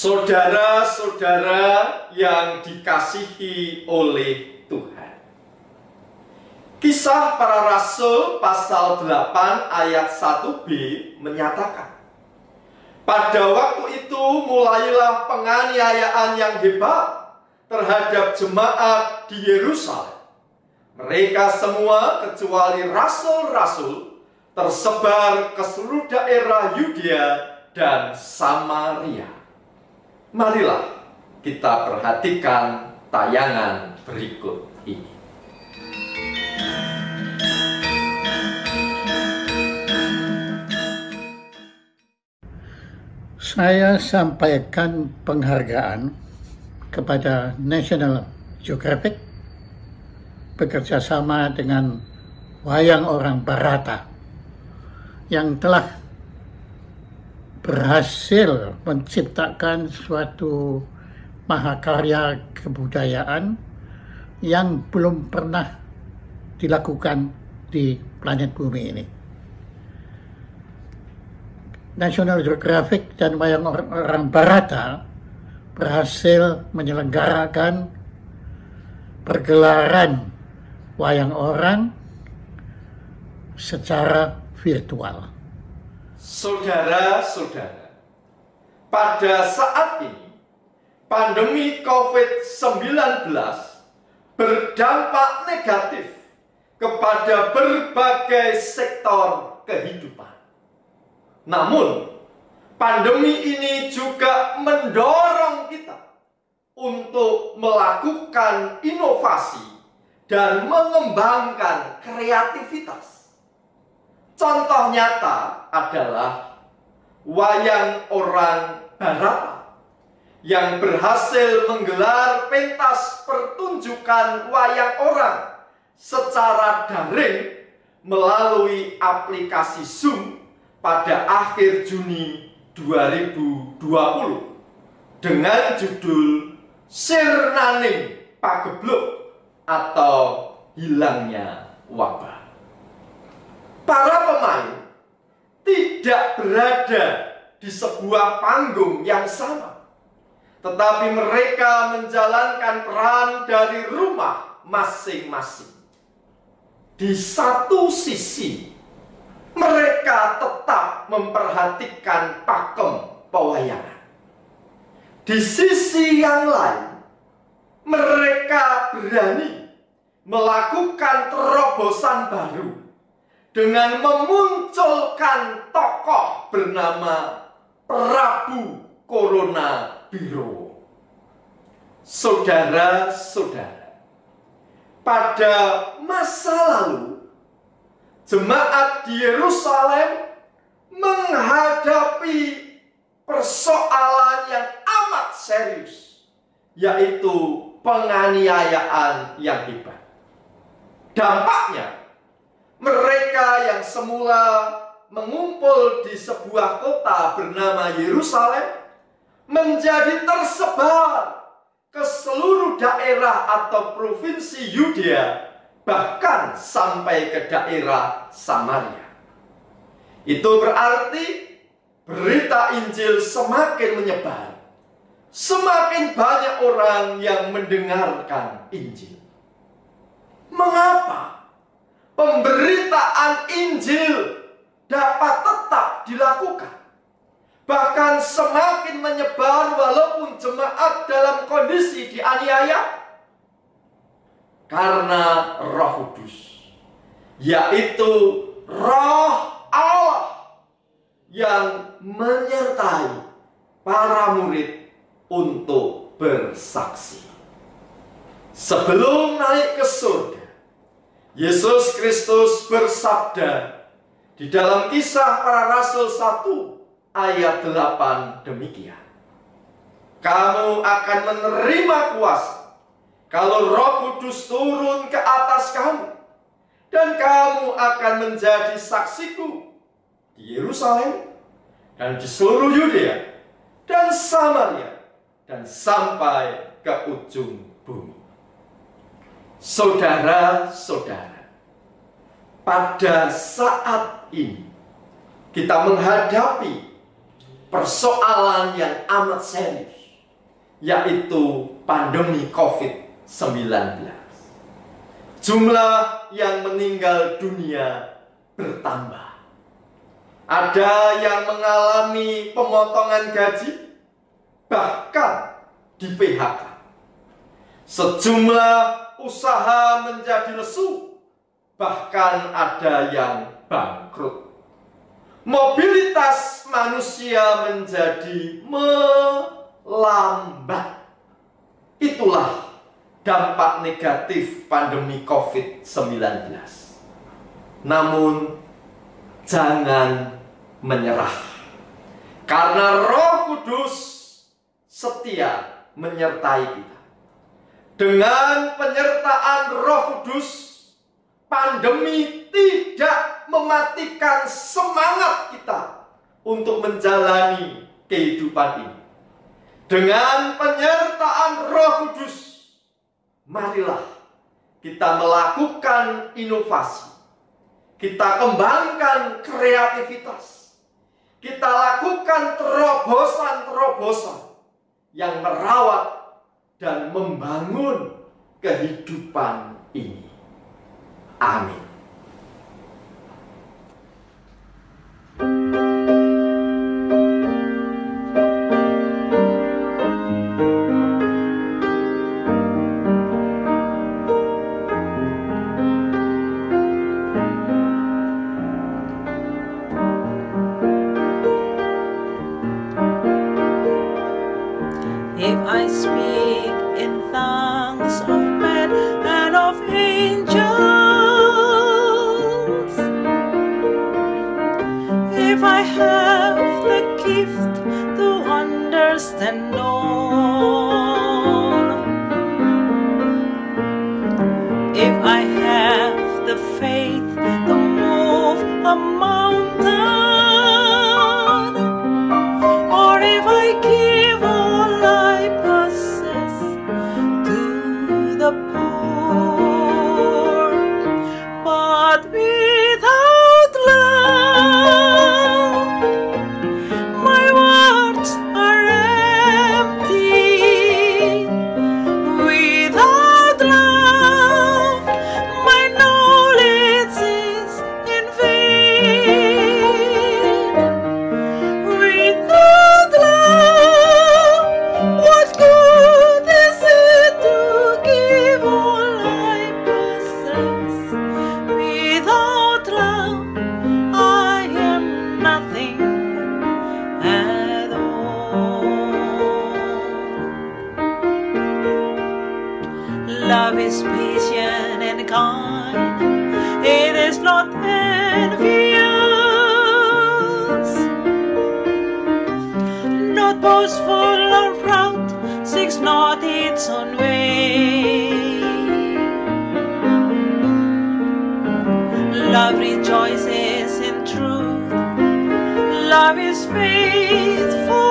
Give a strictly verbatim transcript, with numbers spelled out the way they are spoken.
Saudara-saudara yang dikasihi oleh Tuhan, Kisah Para Rasul pasal delapan ayat satu b menyatakan, pada waktu itu mulailah penganiayaan yang hebat terhadap jemaat di Yerusalem. Mereka semua kecuali rasul-rasul tersebar ke seluruh daerah Yudea dan Samaria. Marilah kita perhatikan tayangan berikut ini. Saya sampaikan penghargaan kepada National Geographic bekerjasama dengan Wayang Orang Barata yang telah berhasil menciptakan suatu mahakarya kebudayaan yang belum pernah dilakukan di planet bumi ini. National Geographic dan Wayang Orang Barata berhasil menyelenggarakan pergelaran wayang orang secara virtual. Saudara-saudara, pada saat ini pandemi covid sembilan belas berdampak negatif kepada berbagai sektor kehidupan. Namun, pandemi ini juga mendorong kita untuk melakukan inovasi dan mengembangkan kreativitas. Contoh nyata adalah Wayang Orang Barata yang berhasil menggelar pentas pertunjukan wayang orang secara daring melalui aplikasi Zoom pada akhir Juni dua ribu dua puluh dengan judul Sirnaning Pagebluk atau Hilangnya Wabah. Para pemain tidak berada di sebuah panggung yang sama, tetapi mereka menjalankan peran dari rumah masing-masing. Di satu sisi, mereka tetap memperhatikan pakem pewayangan. Di sisi yang lain, mereka berani melakukan terobosan baru dengan memunculkan tokoh bernama Prabu Coronabiro. Saudara-saudara, pada masa lalu, jemaat di Yerusalem menghadapi persoalan yang amat serius, yaitu penganiayaan yang hebat. Dampaknya, mereka yang semula mengumpul di sebuah kota bernama Yerusalem menjadi tersebar ke seluruh daerah atau provinsi Yudea, bahkan sampai ke daerah Samaria. Itu berarti berita Injil semakin menyebar. Semakin banyak orang yang mendengarkan Injil. Mengapa pemberitaan Injil dapat tetap dilakukan, bahkan semakin menyebar walaupun jemaat dalam kondisi dianiaya? Karena Roh Kudus, yaitu Roh Allah yang menyertai para murid untuk bersaksi. Sebelum naik ke surga, Yesus Kristus bersabda di dalam Kisah Para Rasul satu ayat delapan demikian. Kamu akan menerima kuasa kalau Roh Kudus turun ke atas kamu, dan kamu akan menjadi saksiku di Yerusalem dan di seluruh Yudea dan Samaria dan sampai ke ujung bumi. Saudara-saudara, pada saat ini kita menghadapi persoalan yang amat serius, yaitu pandemi covid sembilan belas. Jumlah yang meninggal dunia bertambah. Ada yang mengalami pemotongan gaji, bahkan di P H K. Sejumlah usaha menjadi lesu, bahkan ada yang bangkrut. Mobilitas manusia menjadi melambat. Itulah dampak negatif pandemi covid sembilan belas. Namun, jangan menyerah, karena Roh Kudus setia menyertai kita. Dengan penyertaan Roh Kudus, pandemi tidak mematikan semangat kita untuk menjalani kehidupan ini. Dengan penyertaan Roh Kudus, marilah kita melakukan inovasi, kita kembangkan kreativitas, kita lakukan terobosan-terobosan yang merawat dan membangun kehidupan ini. Amin. If I speak in tongues of men and of angels, if I have the gift to understand all, if I have the faith to move a mountain, or if I give all I possess to the poor, but without love my words are empty. Without love my knowledge is in vain. Without love, what good is it to give all I possess? Without love, I am nothing at all. Love is patient and kind, it is not envious, not boastful or proud, seeks not its own way. Love rejoices in truth, love is faithful.